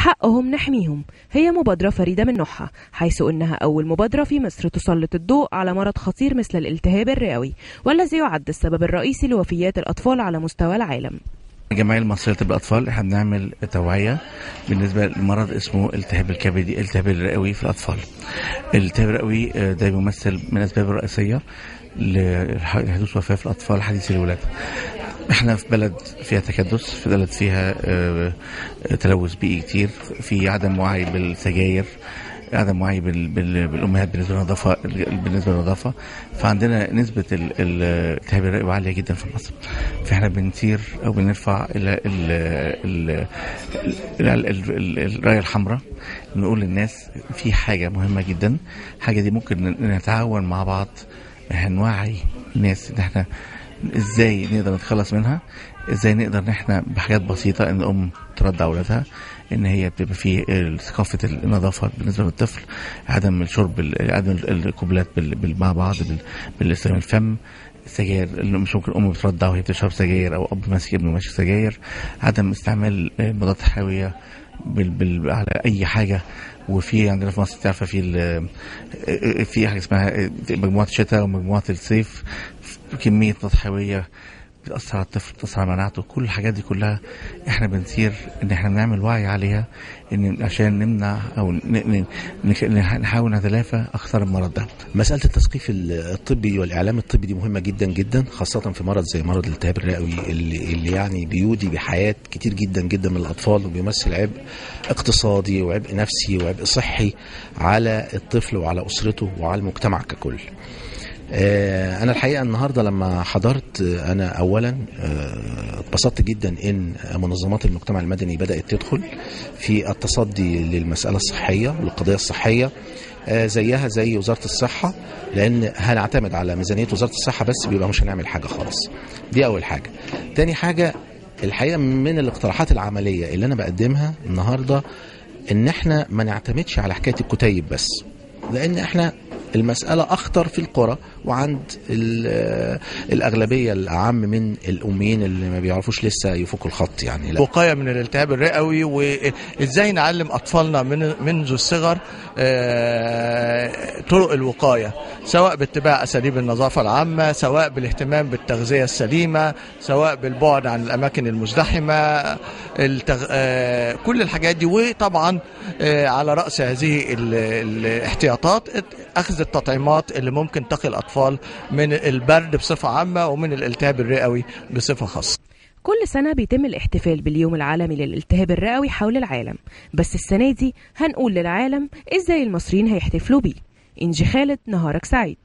حقهم نحميهم هي مبادرة فريدة من نوعها، حيث أنها أول مبادرة في مصر تسلط الضوء على مرض خطير مثل الالتهاب الرئوي، والذي يعد السبب الرئيسي لوفيات الأطفال على مستوى العالم. الجمعية المصرية لطب الأطفال احنا بنعمل توعية بالنسبة لمرض اسمه التهاب الكبدي، التهاب الرئوي في الأطفال. الالتهاب الرئوي ده بيمثل من الأسباب الرئيسية لحدوث وفاة في الأطفال حديثي الولادة. احنا في بلد فيها تكدس، في بلد فيها تلوث بيئي كتير، في عدم وعي بالسجاير، عدم وعي بالامهات بالنسبه للنظافه، فعندنا نسبه الالتهاب الرئوي عاليه جدا في مصر. فاحنا بنثير او بنرفع الى الرايه الحمراء، نقول للناس في حاجه مهمه جدا، حاجه دي ممكن نتعاون مع بعض، نوعي الناس ان احنا ازاي نقدر نتخلص منها، ازاي نقدر ان احنا بحاجات بسيطه ان الام ترضع اولادها، ان هي بتبقى في ثقافه النظافه بالنسبه للطفل، عدم الشرب، عدم القبلات مع بعض بالاستخدام الفم، السجاير اللي مش ممكن ام بترضع وهي بتشرب سجاير او اب ماسك ابنه ماشي سجاير، عدم استعمال مضادات حيويه على اي حاجه. وفي عندنا في مصر تعرف في حاجه اسمها مجموعه الشتاء ومجموعه الصيف، كميه مضادات حيويه بتأثر على الطفل، بتأثر على مناعته. كل الحاجات دي كلها احنا بنثير ان احنا نعمل وعي عليها، ان عشان نمنع او نحاول نتلافى اخطار المرض ده. مسألة التثقيف الطبي والاعلام الطبي دي مهمة جدا جدا، خاصة في مرض زي مرض الالتهاب الرئوي اللي يعني بيودي بحياة كتير جدا جدا من الاطفال، وبيمثل عبء اقتصادي وعبء نفسي وعبء صحي على الطفل وعلى اسرته وعلى المجتمع ككل. أنا الحقيقة النهاردة لما حضرت، أنا أولا اتبسطت جدا إن منظمات المجتمع المدني بدأت تدخل في التصدي للمسألة الصحية والقضية الصحية، زيها زي وزارة الصحة، لأن هنعتمد على ميزانية وزارة الصحة بس بيبقى مش هنعمل حاجة خالص. دي أول حاجة. تاني حاجة، الحقيقة من الاقتراحات العملية اللي أنا بقدمها النهاردة إن احنا ما نعتمدش على حكاية الكتيب بس، لأن احنا المسألة أخطر في القرى وعند الأغلبية الأعم من الأميين اللي ما بيعرفوش لسه يفكوا الخط. يعني لا. وقاية من الالتهاب الرئوي، وإزاي نعلم أطفالنا منذ الصغر طرق الوقاية، سواء باتباع أساليب النظافة العامة، سواء بالاهتمام بالتغذية السليمة، سواء بالبعد عن الأماكن المزدحمة، كل الحاجات دي. وطبعا على رأس هذه الاحتياطات أخذ التطعيمات اللي ممكن تقي الأطفال من البرد بصفة عامة ومن الالتهاب الرئوي بصفة خاصة. كل سنة بيتم الاحتفال باليوم العالمي للالتهاب الرئوي حول العالم، بس السنة دي هنقول للعالم ازاي المصريين هيحتفلوا بيه. إنجي خالد، نهارك سعيد.